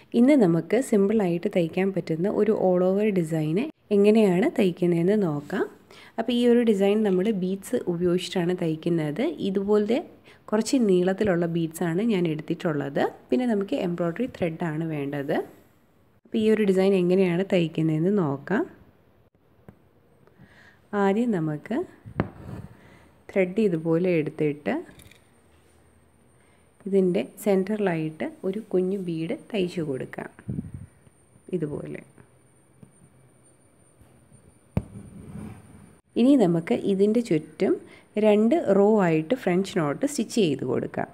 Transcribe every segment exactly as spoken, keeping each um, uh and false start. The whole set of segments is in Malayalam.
ഇന്ന് നമുക്ക് സിമ്പിളായിട്ട് തയ്ക്കാൻ പറ്റുന്ന ഒരു ഓൾ ഓവർ ഡിസൈന് എങ്ങനെയാണ് തയ്ക്കുന്നതെന്ന് നോക്കാം. അപ്പോൾ ഈ ഒരു ഡിസൈൻ നമ്മൾ ബീഡ്സ് ഉപയോഗിച്ചിട്ടാണ് തയ്ക്കുന്നത്. ഇതുപോലത്തെ കുറച്ച് നീളത്തിലുള്ള ബീഡ്സാണ് ഞാൻ എടുത്തിട്ടുള്ളത്. പിന്നെ നമുക്ക് എംബ്രോയ്ഡറി ത്രെഡാണ് വേണ്ടത്. അപ്പോൾ ഈ ഒരു ഡിസൈൻ എങ്ങനെയാണ് തയ്ക്കുന്നതെന്ന് നോക്കാം. ആദ്യം നമുക്ക് ത്രെഡ് ഇതുപോലെ എടുത്തിട്ട് ഇതിൻ്റെ സെൻറ്ററിലായിട്ട് ഒരു കുഞ്ഞു ബീഡ് തയ്ച്ചു കൊടുക്കാം. ഇതുപോലെ. ഇനി നമുക്ക് ഇതിൻ്റെ ചുറ്റും രണ്ട് റോ ആയിട്ട് ഫ്രഞ്ച് നോട്ട് സ്റ്റിച്ച് ചെയ്ത് കൊടുക്കാം.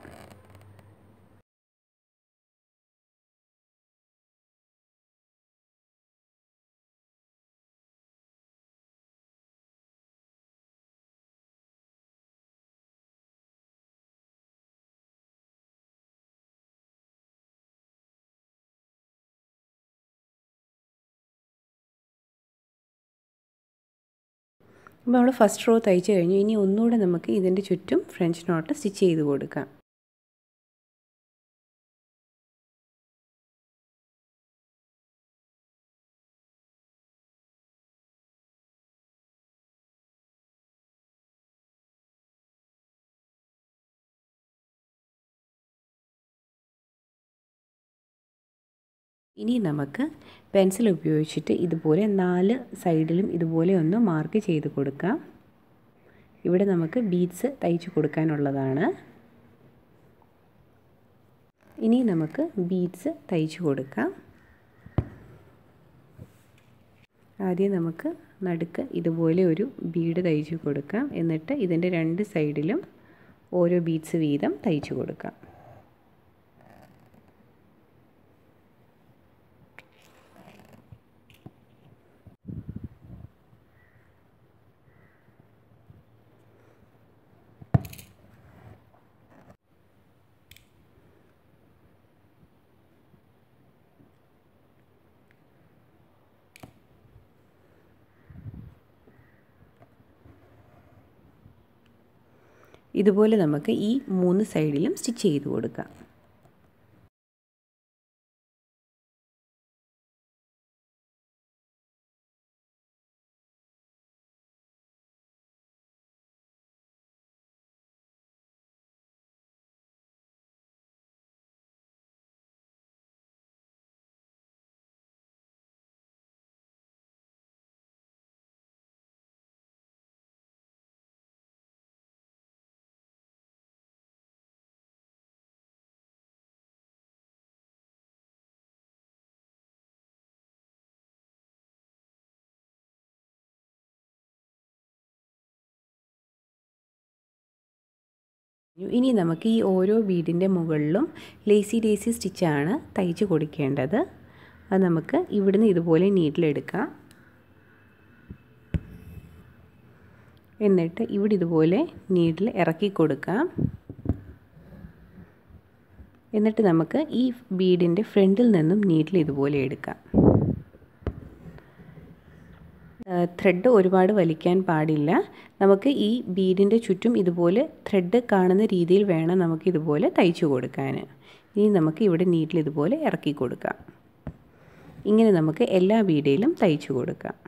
അപ്പോൾ നമ്മൾ ഫസ്റ്റ് റോ തയ്ച്ച് കഴിഞ്ഞു. ഇനി ഒന്നുകൂടെ നമുക്ക് ഇതിൻ്റെ ചുറ്റും ഫ്രഞ്ച് നോട്ട് സ്റ്റിച്ച് ചെയ്ത് കൊടുക്കാം. ഇനി നമുക്ക് പെൻസിൽ ഉപയോഗിച്ചിട്ട് ഇതുപോലെ നാല് സൈഡിലും ഇതുപോലെ ഒന്ന് മാർക്ക് ചെയ്ത് കൊടുക്കാം. ഇവിടെ നമുക്ക് ബീഡ്സ് തയ്ച്ചു കൊടുക്കാനുള്ളതാണ്. ഇനി നമുക്ക് ബീഡ്സ് തയ്ച്ചു കൊടുക്കാം. ആദ്യം നമുക്ക് നടുക്ക് ഇതുപോലെ ഒരു ബീഡ് തയ്ച്ചു കൊടുക്കാം. എന്നിട്ട് ഇതിൻ്റെ രണ്ട് സൈഡിലും ഓരോ ബീഡ്സ് വീതം തയ്ച്ചു കൊടുക്കാം. ഇതുപോലെ നമുക്ക് ഈ മൂന്ന് സൈഡിലും സ്റ്റിച്ച് ചെയ്ത് കൊടുക്കാം. ഇനി നമുക്ക് ഈ ഓരോ ബീഡിൻ്റെ മുകളിലും ലേസി ഡേസി സ്റ്റിച്ചാണ് തയ്ച്ച് കൊടുക്കേണ്ടത്. അത് നമുക്ക് ഇവിടുന്ന് ഇതുപോലെ നീഡിലെടുക്കാം. എന്നിട്ട് ഇവിടെ ഇതുപോലെ നീഡിൽ ഇറക്കി കൊടുക്കാം. എന്നിട്ട് നമുക്ക് ഈ ബീഡിൻ്റെ ഫ്രണ്ടിൽ നിന്നും നീഡിൽ ഇതുപോലെ എടുക്കാം. ത്രെഡ് ഒരുപാട് വലിക്കാൻ പാടില്ല. നമുക്ക് ഈ ബീഡിൻ്റെ ചുറ്റും ഇതുപോലെ ത്രെഡ് കാണുന്ന രീതിയിൽ വേണം നമുക്ക് ഇതുപോലെ തയ്ച്ചു കൊടുക്കാൻ. ഇനി നമുക്ക് ഇവിടെ നീഡിൽ ഇതുപോലെ ഇറക്കി കൊടുക്കാം. ഇങ്ങനെ നമുക്ക് എല്ലാ ബീഡിലും തയ്ച്ചു കൊടുക്കാം.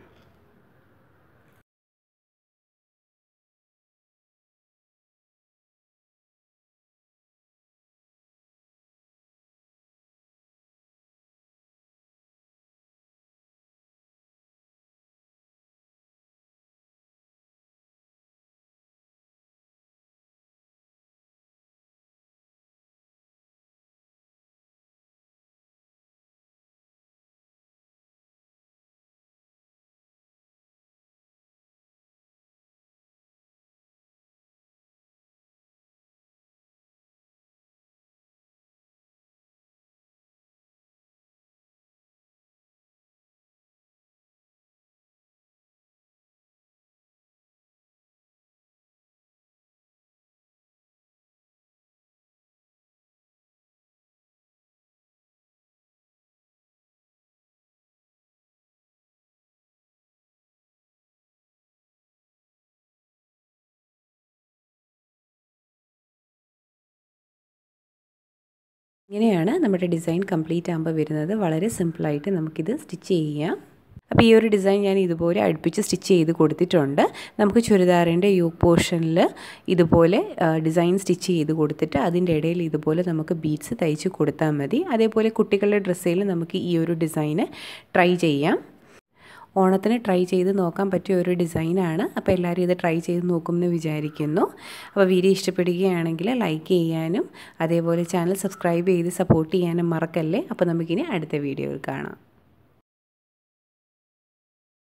ഇങ്ങനെയാണ് നമ്മുടെ ഡിസൈൻ കംപ്ലീറ്റ് ആകുമ്പോൾ വരുന്നത്. വളരെ സിമ്പിളായിട്ട് നമുക്കിത് സ്റ്റിച്ച് ചെയ്യാം. അപ്പോൾ ഈ ഒരു ഡിസൈൻ ഞാൻ ഇതുപോലെ അടുപ്പിച്ച് സ്റ്റിച്ച് ചെയ്ത് കൊടുത്തിട്ടുണ്ട്. നമുക്ക് ചുരിദാറിൻ്റെ യോക്ക് പോർഷനിൽ ഇതുപോലെ ഡിസൈൻ സ്റ്റിച്ച് ചെയ്ത് കൊടുത്തിട്ട് അതിൻ്റെ ഇടയിൽ ഇതുപോലെ നമുക്ക് ബീഡ്സ് തയ്ച്ച് കൊടുത്താൽ മതി. അതേപോലെ കുട്ടികളുടെ ഡ്രസ്സിൽ നമുക്ക് ഈ ഒരു ഡിസൈന് ട്രൈ ചെയ്യാം. ഓണത്തിന് ട്രൈ ചെയ്ത് നോക്കാൻ പറ്റിയ ഒരു ഡിസൈനാണ്. അപ്പോൾ എല്ലാവരും ഇത് ട്രൈ ചെയ്ത് നോക്കുമെന്ന് വിചാരിക്കുന്നു. അപ്പോൾ വീഡിയോ ഇഷ്ടപ്പെടുകയാണെങ്കിൽ ലൈക്ക് ചെയ്യാനും അതേപോലെ ചാനൽ സബ്സ്ക്രൈബ് ചെയ്ത് സപ്പോർട്ട് ചെയ്യാനും മറക്കല്ലേ. അപ്പോൾ നമുക്കിനി അടുത്ത വീഡിയോയിൽ കാണാം.